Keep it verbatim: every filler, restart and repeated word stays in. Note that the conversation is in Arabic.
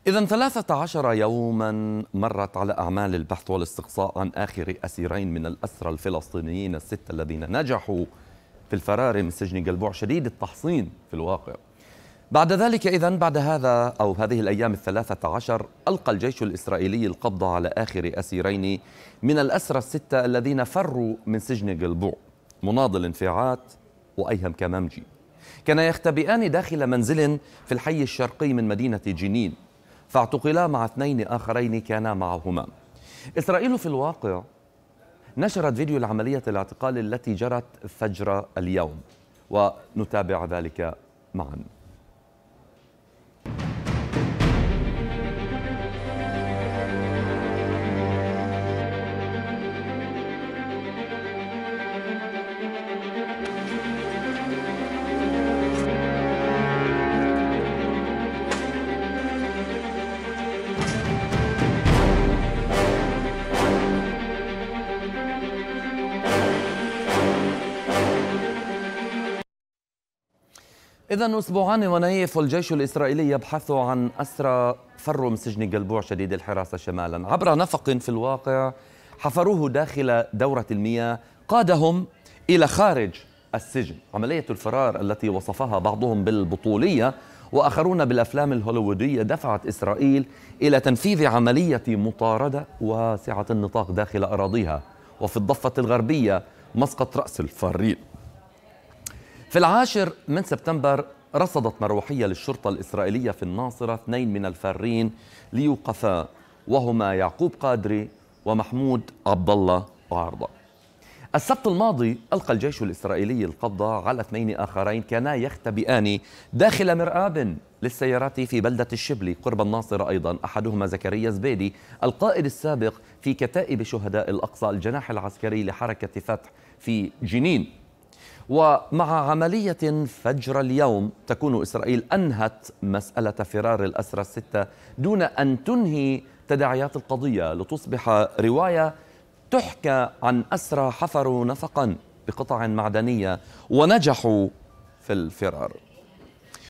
إذا ثلاثة عشر يوما مرت على أعمال البحث والاستقصاء عن آخر أسيرين من الأسرى الفلسطينيين الستة الذين نجحوا في الفرار من سجن جلبوع شديد التحصين في الواقع. بعد ذلك إذن بعد هذا أو هذه الأيام الثلاثة عشر ألقى الجيش الإسرائيلي القبض على آخر أسيرين من الأسرى الستة الذين فروا من سجن جلبوع، مناضل انفعات وأيهم كمامجي. كان يختبئان داخل منزل في الحي الشرقي من مدينة جنين، فاعتقلا مع اثنين آخرين كانا معهما. إسرائيل في الواقع نشرت فيديو لعملية الاعتقال التي جرت فجر اليوم، ونتابع ذلك معا. إذن أسبوعان ونيف والجيش الإسرائيلي يبحث عن أسرى فروا من سجن جلبوع شديد الحراسة شمالا عبر نفق في الواقع حفروه داخل دورة المياه قادهم إلى خارج السجن. عملية الفرار التي وصفها بعضهم بالبطولية وآخرون بالأفلام الهوليوودية دفعت إسرائيل إلى تنفيذ عملية مطاردة واسعة النطاق داخل أراضيها، وفي الضفة الغربية مسقط رأس الفارين. في العاشر من سبتمبر رصدت مروحية للشرطة الإسرائيلية في الناصرة اثنين من الفارين ليوقفا، وهما يعقوب قادري ومحمود عبد الله عارضة. السبت الماضي ألقى الجيش الإسرائيلي القبض على اثنين آخرين كانا يختبئان داخل مرآب للسيارات في بلدة الشبلي قرب الناصرة أيضا، أحدهما زكريا زبيدي القائد السابق في كتائب شهداء الأقصى الجناح العسكري لحركة فتح في جنين. ومع عملية فجر اليوم تكون إسرائيل أنهت مسألة فرار الأسرى الستة دون أن تنهي تداعيات القضية، لتصبح رواية تحكى عن أسرى حفروا نفقا بقطع معدنية ونجحوا في الفرار.